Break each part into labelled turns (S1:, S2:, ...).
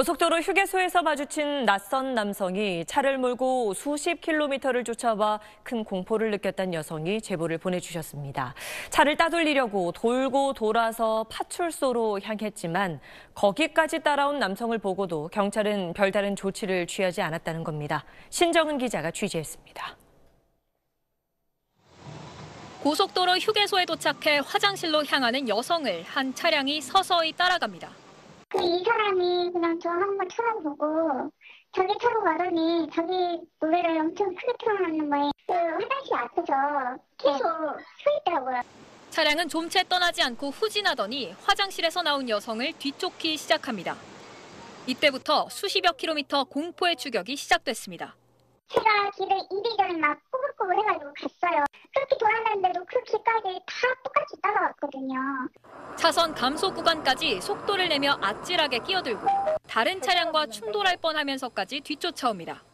S1: 고속도로 휴게소에서 마주친 낯선 남성이 차를 몰고 수십 킬로미터를 쫓아와 큰 공포를 느꼈다는 여성이 제보를 보내주셨습니다. 차를 따돌리려고 돌고 돌아서 파출소로 향했지만 거기까지 따라온 남성을 보고도 경찰은 별다른 조치를 취하지 않았다는 겁니다. 신정은 기자가 취재했습니다.
S2: 고속도로 휴게소에 도착해 화장실로 향하는 여성을 한 차량이 서서히 따라갑니다.
S3: 이 사람이 그냥 저 한번 쳐다보고 자기 차로 가더니 자기 노래를 엄청 크게 틀어놓는 거예요. 그 화장실 앞에서 계속 서 있더라고요.
S2: 차량은 좀 채 떠나지 않고 후진하더니 화장실에서 나온 여성을 뒤쫓기 시작합니다. 이때부터 수십여 킬로미터 공포의 추격이 시작됐습니다.
S3: 제가 길을 이리저리 막 꼬불꼬불 해가지고 갔어요. 그렇게 돌아다녔는데도 그 길까지 다 똑같이 따라왔거든요.
S2: 차선 감소 구간까지 속도를 내며 아찔하게 끼어들고 다른 차량과 충돌할 뻔하면서까지 뒤쫓아옵니다.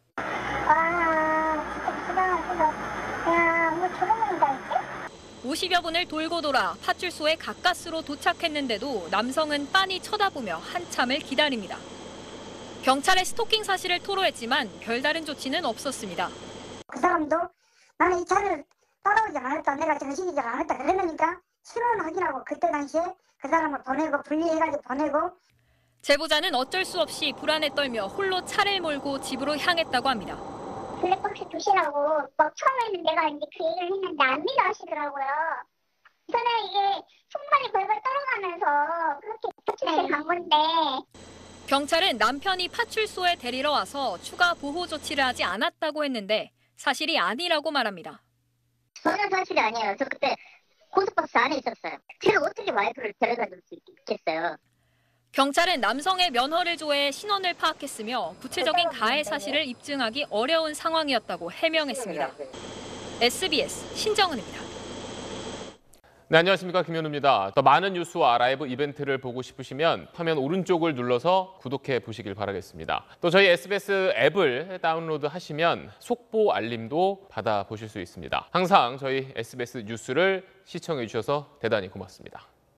S3: 와, 진짜 불안하다. 야, 뭐 저런 건가 이제?
S2: 50여 분을 돌고 돌아 파출소에 가까스로 도착했는데도 남성은 빤히 쳐다보며 한참을 기다립니다. 경찰에 스토킹 사실을 토로했지만 별다른 조치는 없었습니다.
S4: 그 사람도 나는 이 차를 따라오지 않았다. 내가 정신이 잘 안 했다. 그러니까 신원 확인하고 그때 당시에 그 사람을 보내고 분리해가지고 보내고.
S2: 제보자는 어쩔 수 없이 불안에 떨며 홀로 차를 몰고 집으로 향했다고 합니다.
S3: 블랙박스 두시라고 막 처음에는 내가 이제 그 얘기를 했는데 안 믿어 하시더라고요. 저는 이게 손발이 벌벌 떨어가면서 그렇게 파출소에 간 건데.
S2: 경찰은 남편이 파출소에 데리러 와서 추가 보호 조치를 하지 않았다고 했는데 사실이 아니라고 말합니다.
S5: 전혀 사실이 아니에요. 저 그때 고속버스 안에 있었어요. 제가 어떻게 와이프를 데려다 줄 수 있겠어요.
S2: 경찰은 남성의 면허를 조회해 신원을 파악했으며 구체적인 가해 사실을 입증하기 어려운 상황이었다고 해명했습니다. SBS 신정은입니다.
S6: 네, 안녕하십니까. 김현우입니다. 더 많은 뉴스와 라이브 이벤트를 보고 싶으시면 화면 오른쪽을 눌러서 구독해 보시길 바라겠습니다. 또 저희 SBS 앱을 다운로드 하시면 속보 알림도 받아보실 수 있습니다. 항상 저희 SBS 뉴스를 시청해 주셔서 대단히 고맙습니다.